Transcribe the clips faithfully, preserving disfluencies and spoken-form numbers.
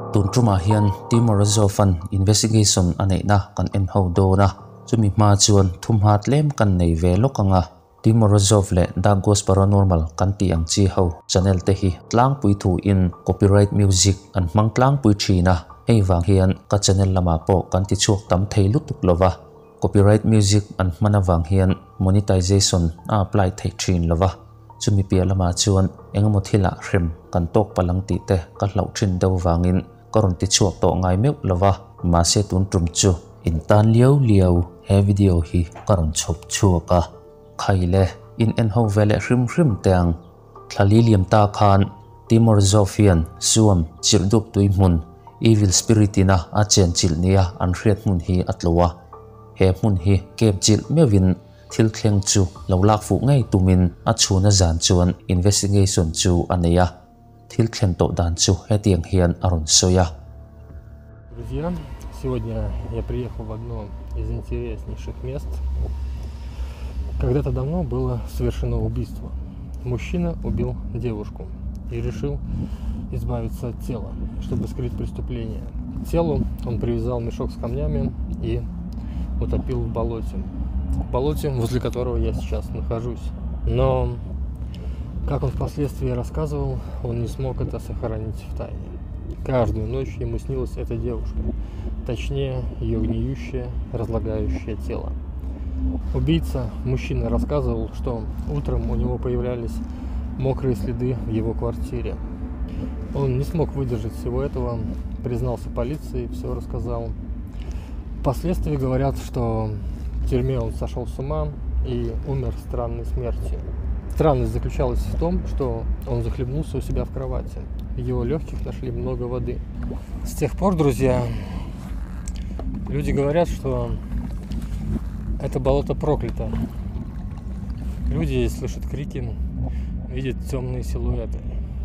tuntruma hian Timor-Azov an investigation anei na kan en ho do na chumi ma chuan thum hat lem kan nei ve lokanga Timor-Azov le Dagos Paranormal kan ti ang chi ho channel te hi tlang pui thu in copyright music an mang tlang pui thina hei wang hian ka channel lama po kan ti chuak tam thei lutuk lova copyright music an mana wang hian monetization a apply thei thin lova chumi pia lama chuan engemaw thila hrem kan tok palang ti te ka hlau thin deuh wangin karon ti chuak to ngai meu lova ma se tun trum chu in tan liau liau he video hi karon chhop chuaka khaile in en ho vele hrim hrim teang thlali liam ta khan Timor-Azovian suam chirdup tui mun evil spiritina a chen chil nia an hriat mun hi atlowa he mun hi kep chil mewin thil thleng chu lo lak fu ngai tumin a chhuna zan chuan investigation chu aneya thil thleng to dan chu hetiang hian aron soya. Друзья, сегодня я приехал в одно из интереснейших мест. Когда-то давно было совершено убийство. Мужчина убил девушку и решил избавиться от тела, чтобы скрыть преступление. К телу он привязал мешок с камнями и утопил в болоте. В болоте, возле которого я сейчас нахожусь. Но, как он впоследствии рассказывал, он не смог это сохранить в тайне. Каждую ночь ему снилась эта девушка, точнее, ее гниющее, разлагающее тело. Убийца, мужчина, рассказывал, что утром у него появлялись мокрые следы в его квартире. Он не смог выдержать всего этого, признался полиции, все рассказал. Впоследствии говорят, что в тюрьме он сошел с ума и умер странной смертью. Странность заключалась в том, что он захлебнулся у себя в кровати. В его легких нашли много воды. С тех пор, друзья, люди говорят, что это болото проклято. Люди слышат крики, видят темные силуэты.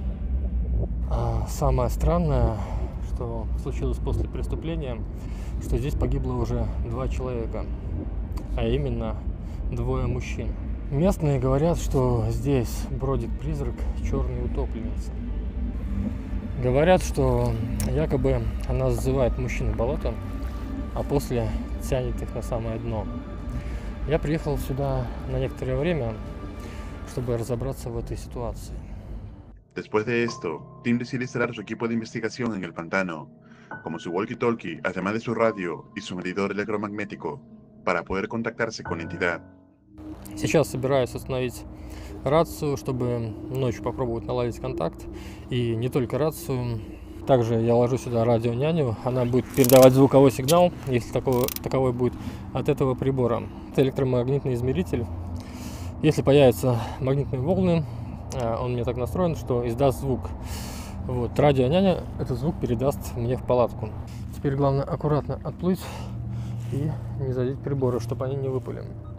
А самое странное, что случилось после преступления, что здесь погибло уже два человека, а именно двое мужчин. Местные говорят, что здесь бродит призрак черной утопленницы. Говорят, что якобы она зазывает мужчин в болото, а после тянет их на самое дно. Я приехал сюда на некоторое время, чтобы разобраться в этой ситуации. Después de esto, Tim decide instalar su equipo de investigación en el pantano, como su walkie-talkie, además de su radio y su medidor electromagnético, para poder contactarse con la entidad. Сейчас собираюсь установить рацию, чтобы ночью попробовать наладить контакт. И не только рацию. Также я ложу сюда радионяню. Она будет передавать звуковой сигнал, если такого, таковой будет, от этого прибора. Это электромагнитный измеритель. Если появятся магнитные волны, он мне так настроен, что издаст звук. Вот, радионяня этот звук передаст мне в палатку. Теперь главное аккуратно отплыть и не задеть приборы, чтобы они не выпали.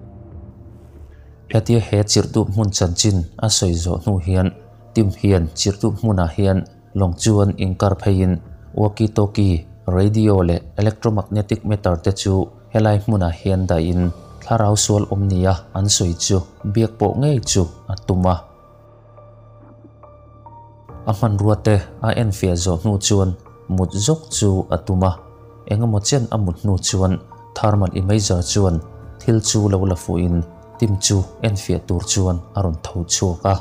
Hetia he chirtu mun chanchin a soizo nu hian tim hian chirtu muna hian longchuan inkar phein walkie talkie radio le electromagnetic meter te chu helai muna hian da in tharau sual omnia an soi chu biak po ngei chu atuma aman ruate a en fia zo nu chuan mut zok chu atuma engemaw chen amut nu chuan thermal imager chuan thil chu lo la fu in tim chu en fia tur chuan aron tho chuka.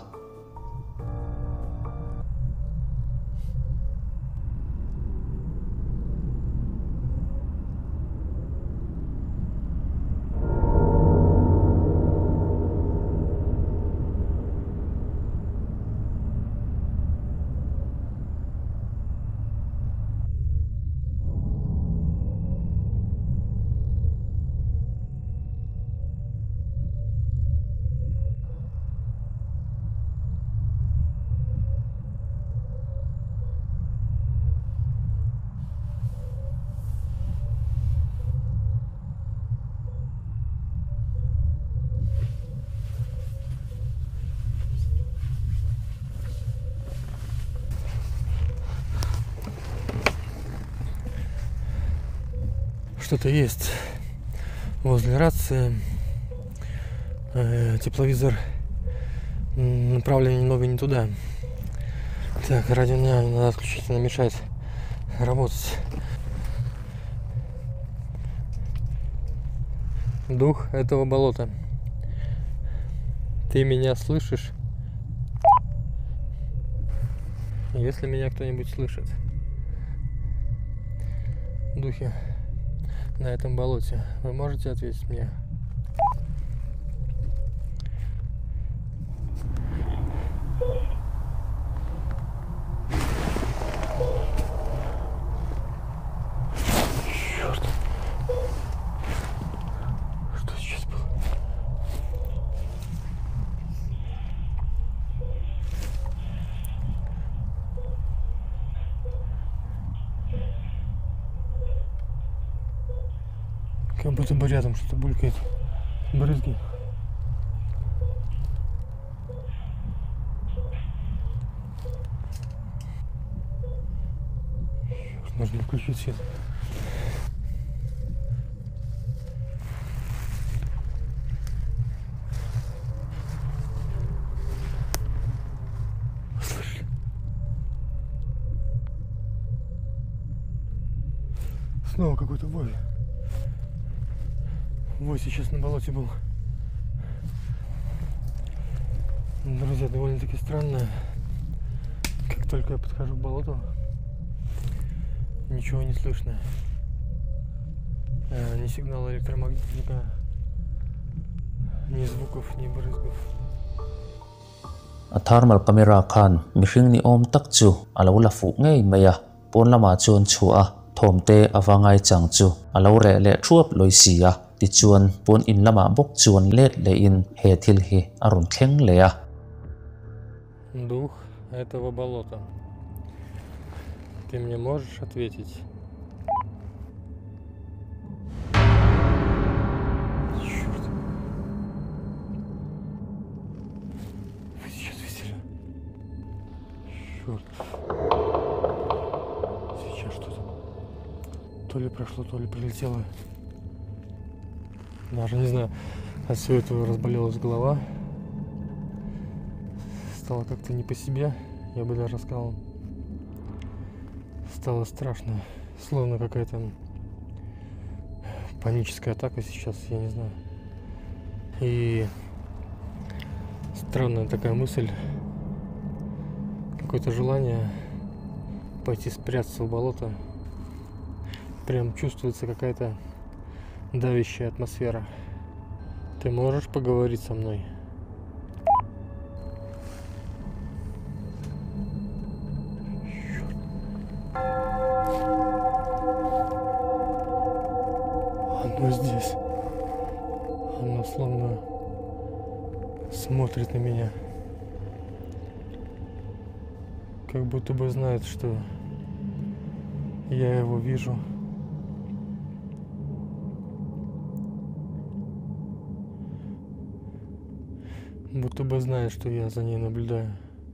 Что-то есть возле рации. Э, тепловизор направлен немного не туда. Так, радионяня надо отключить, она мешает работать. Дух этого болота. Ты меня слышишь? Если меня кто-нибудь слышит, духи на этом болоте, вы можете ответить мне? Черт! Что сейчас было? Как будто бы рядом что-то булькает. Брызги. Черт, нужно включить свет. Слышали? Снова какой-то вой. Вой сейчас на болоте был. Друзья, довольно-таки странно. Как только я подхожу к болоту, ничего не слышно. Ни сигнала электромагнитника, ни звуков, ни брызгов. A thermal camera khan mihring ni om tak chu alo la fu ngei maya pon lama chuan chua thomte awangai chang chu alo re le thuap loisia ti chuan pon in lama bok chuan let le in he thil hi arun thleng le a. Дух этого болота. Ты мне можешь ответить? Черт. Вы сейчас видели? Черт. Сейчас что-то то ли прошло, то ли прилетело. Даже не знаю. От всего этого разболелась голова. Стало как-то не по себе, я бы даже сказал. Стало страшно, словно какая-то паническая атака сейчас, я не знаю. И странная такая мысль, какое-то желание пойти спрятаться в болото. Прям чувствуется какая-то давящая атмосфера. Ты можешь поговорить со мной? Оно здесь. Оно словно смотрит на меня. Как будто бы знает, что я его вижу. Будто бы знает, что я за ней наблюдаю.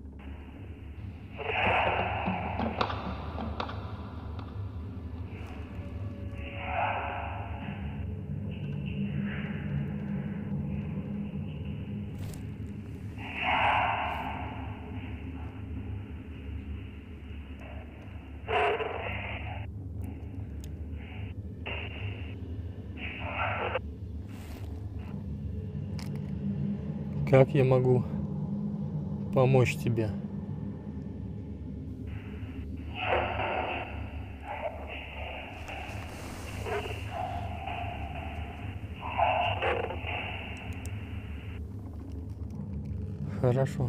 Как я могу помочь тебе? Хорошо.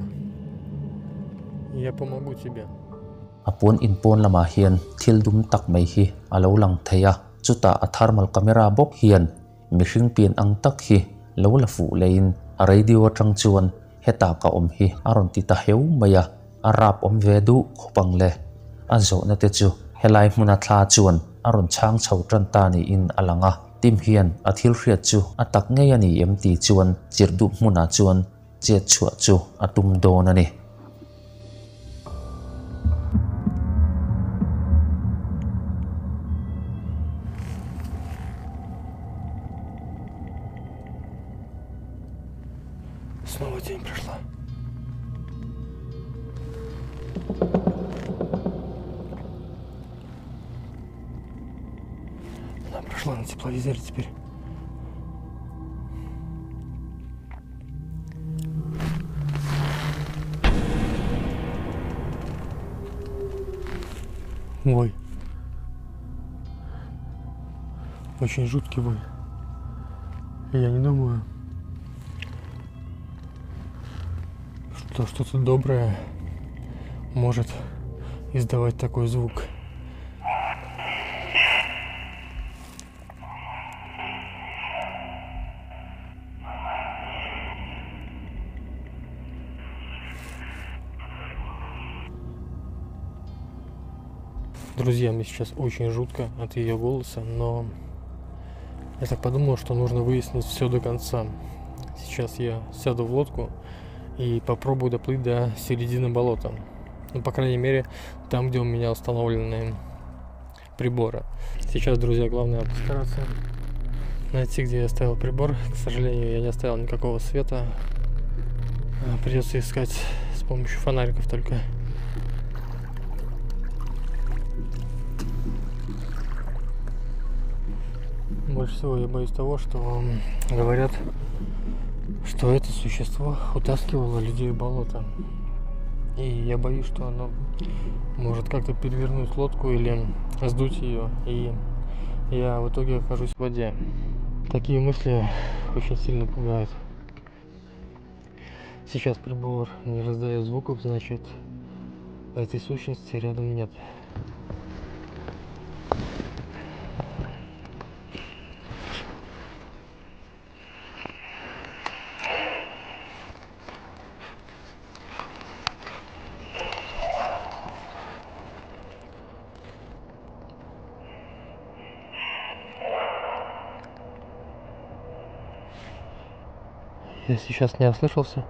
Я помогу тебе. Apon in pon lama hian thil dum tak mai hi alo lang theya chuta a thermal camera bok hian mihring pian ang tak hi lo la fu lein a radio tang chuan heta ka om hi aron ti ta heu maya arap om ve du khopang le anzo na te chu helai hmuna thla chuan aron chang chho tran ta ni in alanga tim hian a thil hriat chu atak ngei ani em ti chuan chirdu hmuna chuan che chua chu atum don ani. Снова день прошла. перешла на тепловизоре теперь. Вой. Очень жуткий вой. Я не думаю, что что-то доброе может издавать такой звук. Друзья, мне сейчас очень жутко от ее голоса, но я так подумал, что нужно выяснить все до конца. Сейчас я сяду в лодку и попробую доплыть до середины болота. Ну, по крайней мере, там, где у меня установлены приборы. Сейчас, друзья, главное постараться найти, где я оставил прибор. К сожалению, я не оставил никакого света. Придется искать с помощью фонариков только. Больше всего я боюсь того, что говорят, что это существо утаскивало людей в болото. И я боюсь, что оно может как-то перевернуть лодку или сдуть ее, и я в итоге окажусь в воде. Такие мысли очень сильно пугают. Сейчас прибор не раздает звуков, значит, этой сущности рядом нет. Я сейчас не ослышался.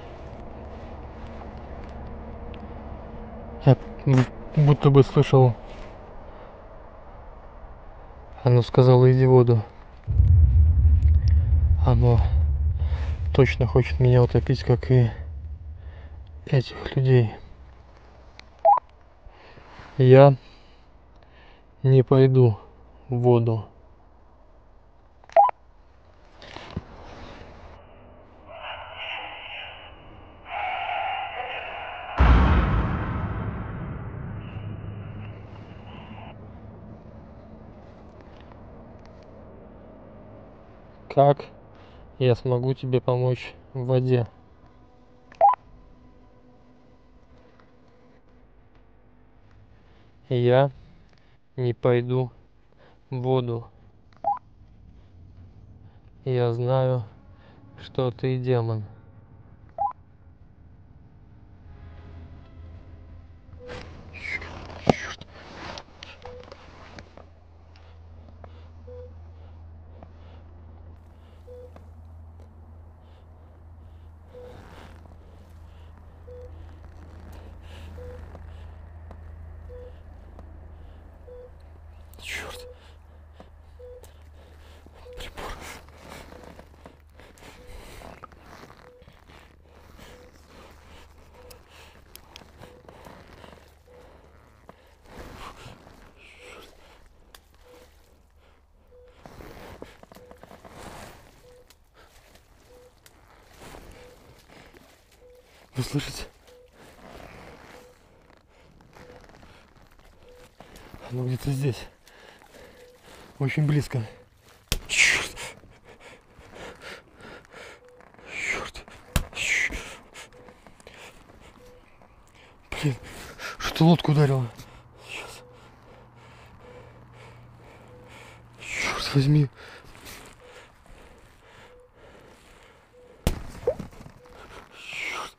Я будто бы слышал. Оно сказало: иди в воду. Оно точно хочет меня утопить, как и этих людей. Я не пойду в воду. Как я смогу тебе помочь в воде? Я не пойду в воду. Я знаю, что ты демон. Черт. Прибор. Вы слышите? Оно где-то здесь. Очень близко. Черт. Черт. Черт. Блин, что лодку ударило? Сейчас. Черт возьми. Черт.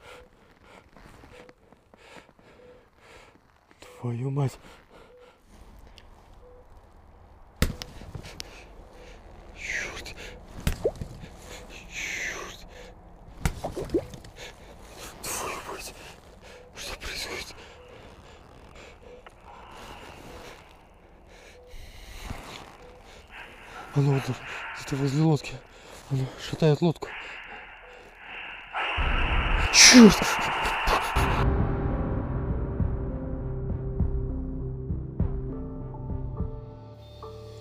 Твою мать. Оно вот где-то возле лодки. Оно шатает лодку. Черт!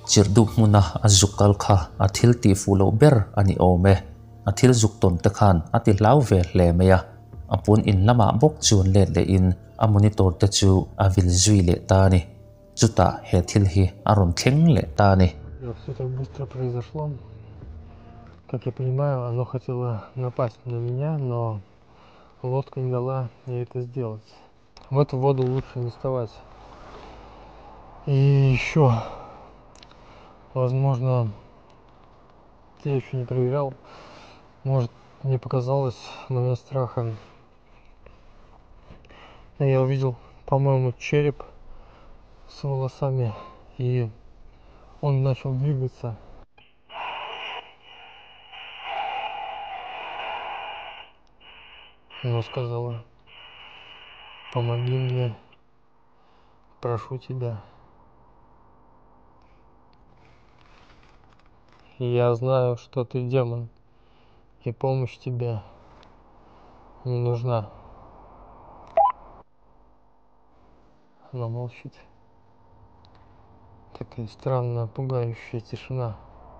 chirdu muna azukal kha athil ti fulo ber ani ome athil zuk ton te khan ati lau ve hle meya apun in lama bok chun le le in a monitor te chu avil zui le ta ni chuta he thil hi aron thleng le ta ni. Все так быстро произошло. Как я понимаю, оно хотело напасть на меня, но лодка не дала ей это сделать. В эту воду лучше не вставать. И еще, возможно, я еще не проверял, может, мне показалось момент страха. Я увидел, по-моему, череп с волосами, и он начал двигаться. Она сказала: помоги мне, прошу тебя. Я знаю, что ты демон, и помощь тебе не нужна. Она молчит. Такая странная, пугающая тишина.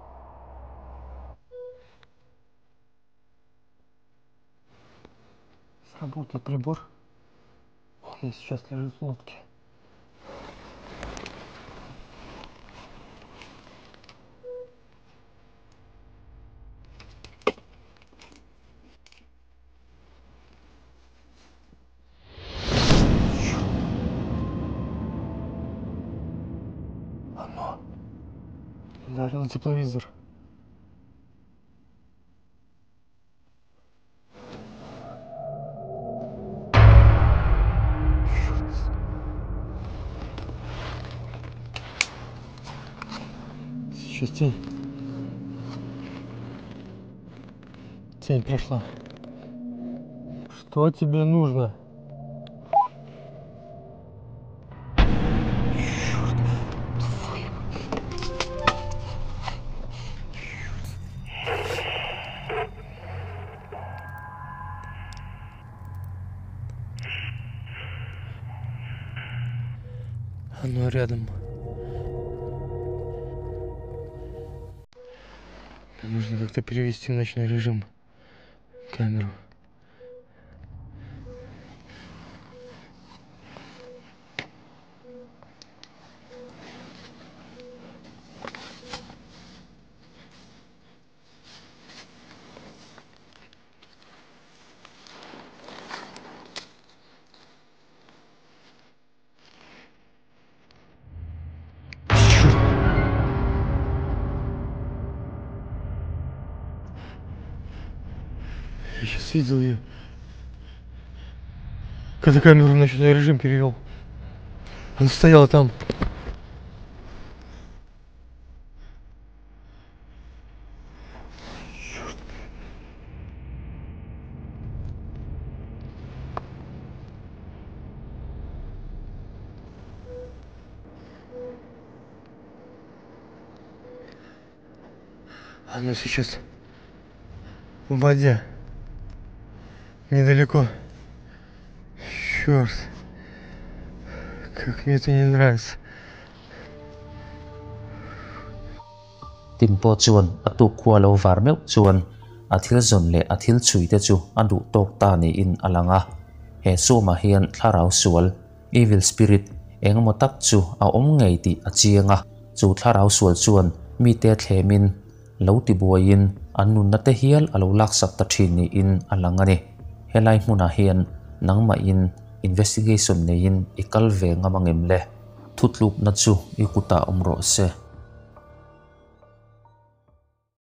Сработал прибор. Он сейчас лежит в лодке. Оно ударило тепловизор. Сейчас тень. Тень прошла. Что тебе нужно? Оно рядом. Нужно как-то перевести в ночной режим камеру. Я сейчас видел ее, когда камеру в ночной режим перевел. Она стояла там. Черт. Она сейчас в воде. Недалеко. Черт. Как мне это не нравится. Tin po chuan atu khua lo var meu chuan athil zon le athil chui te chu adu tok ta ni in alanga he su ma hian tharau sual evil spirit engmo tak chu a om ngei ti a chianga chu tharau sual chuan mi te thlemin lo ti buain annun na te hial alo lak sak ta thin ni in alanga ni helai hmuna hian nangma in investigation nei in ikal ve ngamangem le thutluk na chu ikuta omro se